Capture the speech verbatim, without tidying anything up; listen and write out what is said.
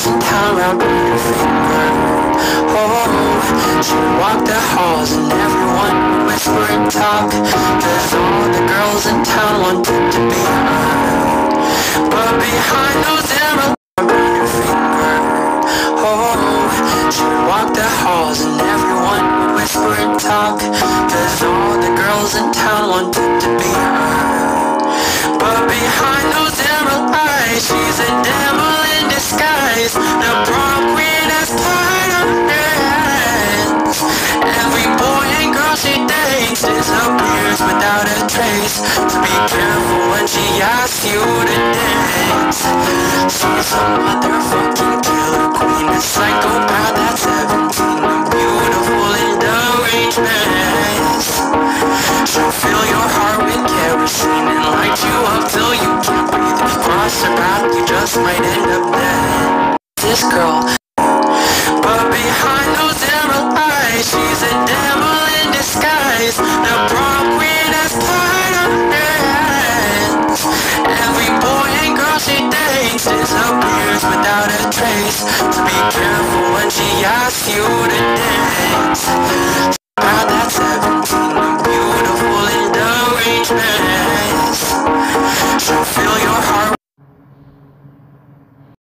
in town around her finger. Oh, she would walk the halls and everyone would whisper and talk, cause all the girls in town wanted to be her. But behind those arrows around her finger, oh, she would walk the halls and everyone would whisper and talk, cause all the girls in town wanted to be her. But behind those emerald eyes, she's a devil in disguise. The prom queen has tied her hands. Every boy and girl she dates disappears without a trace. So be careful when she asks you to dance. She's a motherfucking killer queen, a psychopath that's seventeen, a beautiful in deranged mess. She'll fill your heart with kerosene and light you up till you can't breathe. Cross her path, you just might end up dead. This girl